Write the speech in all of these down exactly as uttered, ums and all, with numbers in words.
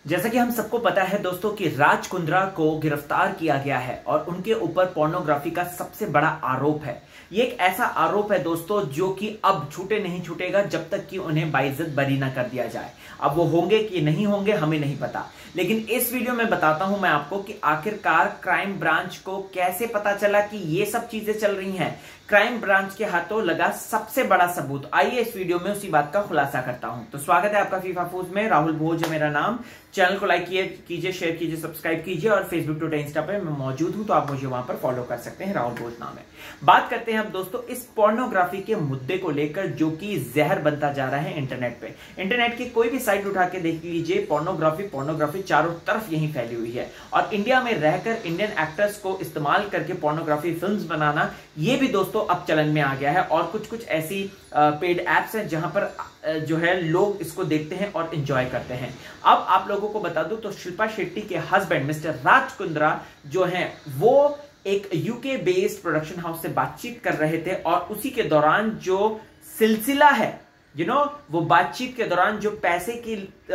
जैसा कि हम सबको पता है दोस्तों कि राज कुंद्रा को गिरफ्तार किया गया है और उनके ऊपर पोर्नोग्राफी का सबसे बड़ा आरोप है। ये एक ऐसा आरोप है दोस्तों जो कि अब छूटे नहीं छूटेगा जब तक कि उन्हें बाइज्जत बरी ना कर दिया जाए। अब वो होंगे कि नहीं होंगे हमें नहीं पता, लेकिन इस वीडियो में बताता हूं मैं आपको कि आखिरकार क्राइम ब्रांच को कैसे पता चला कि ये सब चीजें चल रही हैं। क्राइम ब्रांच के हाथों लगा सबसे बड़ा सबूत। आइए इस वीडियो में उसी बात का खुलासा करता हूं। तो स्वागत है आपका फीफा फूज में। राहुल भोज है मेरा नाम। चैनल को लाइक कीजिए, शेयर कीजिए, सब्सक्राइब कीजिए और फेसबुक ट्विटर इंस्टा पे मैं मौजूद हूं, तो आप मुझे वहां पर फॉलो कर सकते हैं। राहुल भोज नाम है। बात करते हैं अब दोस्तों इस पोर्नोग्राफी के मुद्दे को लेकर जो कि जहर बनता जा रहा है इंटरनेट पे। इंटरनेट की कोई भी साइट उठा के देख लीजिए, पोर्नोग्राफी पोर्नोग्राफी चारों तरफ यही फैली हुई है। और इंडिया में रहकर इंडियन एक्टर्स को इस्तेमाल करके पोर्नोग्राफी फिल्म्स बनाना, ये भी दोस्तों अब चलन में आ गया है। और कुछ कुछ ऐसी पेड एप्स हैं जहां पर जो है लोग इसको देखते हैं और एंजॉय करते हैं। अब आप लोगों को बता दूं तो शिल्पा शेट्टी के हस्बैंड मिस्टर राज कुंद्रा जो हैं वो एक यूके बेस्ड प्रोडक्शन हाउस से बातचीत कर रहे थे और उसी के दौरान जो सिलसिला है यू you नो know, वो बातचीत के दौरान जो पैसे की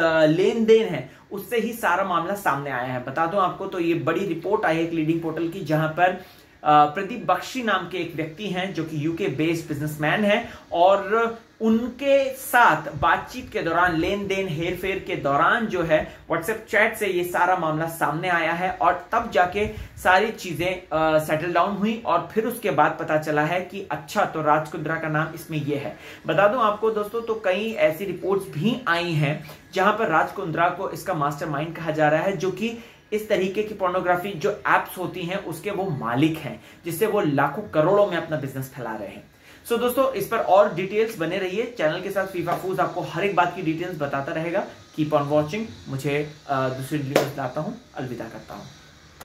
लेन देन है उससे ही सारा मामला सामने आया है। बता दूं आपको तो ये बड़ी रिपोर्ट आई है एक लीडिंग पोर्टल की, जहां पर प्रदीप बख्शी नाम के एक व्यक्ति हैं जो कि यूके बेस्ड बिजनेसमैन हैं और उनके साथ बातचीत के दौरान लेन देन हेर फेर के दौरान जो है व्हाट्सएप चैट से ये सारा मामला सामने आया है और तब जाके सारी चीजें सेटल डाउन हुई और फिर उसके बाद पता चला है कि अच्छा तो राज कुंद्रा का नाम इसमें ये है। बता दूं आपको दोस्तों तो कई ऐसी रिपोर्ट्स भी आई हैं जहां पर राज कुंद्रा को इसका मास्टरमाइंड कहा जा रहा है, जो कि इस तरीके की पोर्नोग्राफी जो एप्स होती हैं उसके वो मालिक हैं, जिससे वो लाखों करोड़ों में अपना बिजनेस फैला रहे हैं। सो so, दोस्तों इस पर और डिटेल्स बने रहिए। चैनल के साथ फीफा फूज आपको हर एक बात की डिटेल्स बताता रहेगा। Keep on watching. मुझे दूसरी वीडियो बताता हूं। अलविदा करता हूं।